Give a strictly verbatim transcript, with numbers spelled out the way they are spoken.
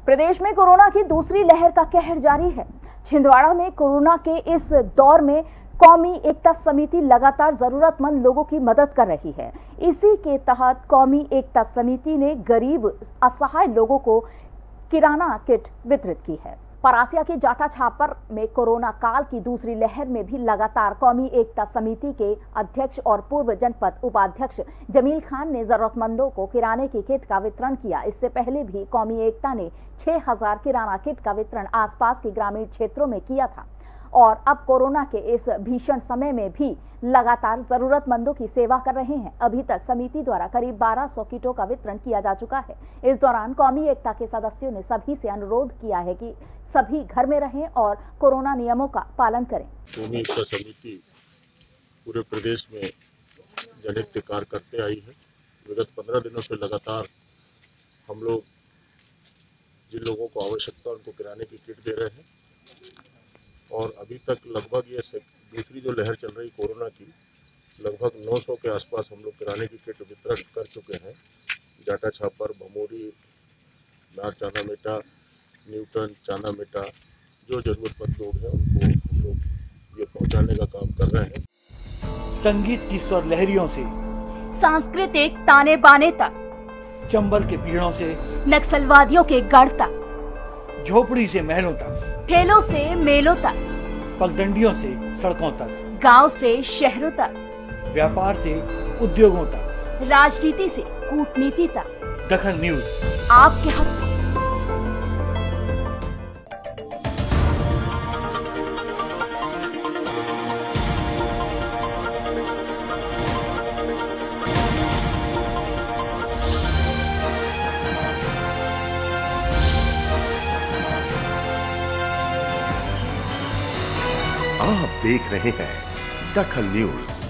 प्रदेश में कोरोना की दूसरी लहर का कहर जारी है। छिंदवाड़ा में कोरोना के इस दौर में कौमी एकता समिति लगातार जरूरतमंद लोगों की मदद कर रही है। इसी के तहत कौमी एकता समिति ने गरीब असहाय लोगों को किराना किट वितरित की है। परासिया के जाटा छापर में कोरोना काल की दूसरी लहर में भी लगातार कौमी एकता समिति के अध्यक्ष और पूर्व जनपद उपाध्यक्ष जमील खान ने जरूरतमंदों को किराने की किट का वितरण किया। इससे पहले भी कौमी एकता ने छह हजार किराना किट का वितरण आसपास के ग्रामीण क्षेत्रों में किया था और अब कोरोना के इस भीषण समय में भी लगातार जरूरतमंदों की सेवा कर रहे हैं। अभी तक समिति द्वारा करीब बारह सौ किटों का वितरण किया जा चुका है। इस दौरान कौमी एकता के सदस्यों ने सभी से अनुरोध किया है कि सभी घर में रहें और कोरोना नियमों का पालन करें। कौमी एकता समिति पूरे प्रदेश में जनहित कार्य करते आई है। विगत पंद्रह दिनों से लगातार हम लोग जिन लोगों को आवश्यकता उनको किराने की किट दे रहे हैं और अभी तक लगभग ये दूसरी जो लहर चल रही कोरोना की, लगभग नौ सौ के आसपास हम लोग किराने की किट वितरण कर चुके हैं। जाटा छापर, भमोरी, नार चाना मेटा, न्यूटन, चाना मेटा, जो जरूरतमंद लोग हैं उनको हम लोग ये पहुंचाने का काम कर रहे हैं। संगीत की स्वर लहरियों से सांस्कृतिक ताने बाने तक, चंबल के पीड़ों से नक्सलवादियों के गढ़ तक, झोपड़ी से महलों तक, ठेलों से मेलों तक, पगडंडियों से सड़कों तक, गांव से शहरों तक, व्यापार से उद्योगों तक, राजनीति से कूटनीति तक, दखल न्यूज आपके हक में। आप देख रहे हैं दखल न्यूज।